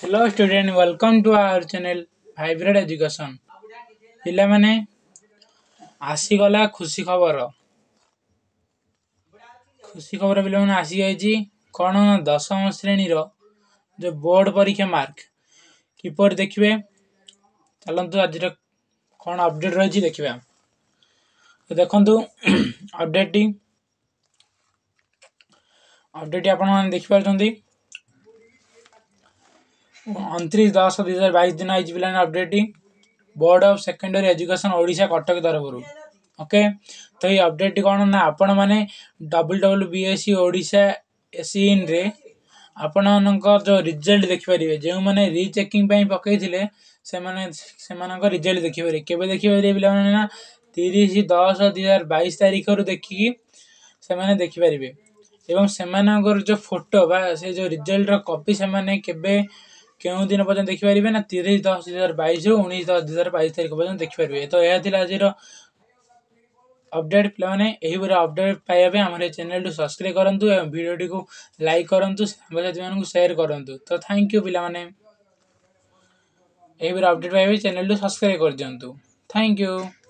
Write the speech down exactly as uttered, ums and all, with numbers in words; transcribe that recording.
Hello student, welcome to our channel Vibrant Education. पिला माने आसीगला खुशी खबर खुशी खबर पिला माने आसी जाइछि कोन दशम श्रेणी रो जो बोर्ड परीक्षा मार्क किपर देखिबे चलंतु आज कोन अपडेट रही देखिबा तो देखंतु अपडेट टी अपडेट आपण माने देखि पारछंती उनतीस दस दो हज़ार बाईस दिन आई पिलाने अपडेट टी board of secondary education Odisha Cuttack तरफ ओके तो ये अपडेट कौन ना आपण मैंने डबल डबल बीएससी ओडिशा एसइन रे आपण जो रिजल्ट देखिपारे जो मैंने रिचेकिंग पकई से माने से रिजल्ट देखिपारे केबे देखिपारे पिला माने ना तीस दस दो हज़ार बाईस तारीख रु देखिकी से माने देखिपारे एवं से जो फोटो बा से जो रिजल्ट रो कॉपी से माने केबे केउ दिन पर्यंत देखिपारे ना तीस दस दो हज़ार बाईस रु उन्नीस दस दो हज़ार बाईस तारीख पर्यंत देखिपारे तो यह थिला आज अपडेट पे मैंने यही पूरा अपडेट पाइबा हमारे चैनल टू सब्सक्राइब करंतु एवं वीडियो को लाइक करंतु साथी मानू शेयर करंतु तो थैंक यू पिला माने यही पूरा अपडेट पाइबा चैनल टू सब्सक्राइब कर दियंतु थैंक यू।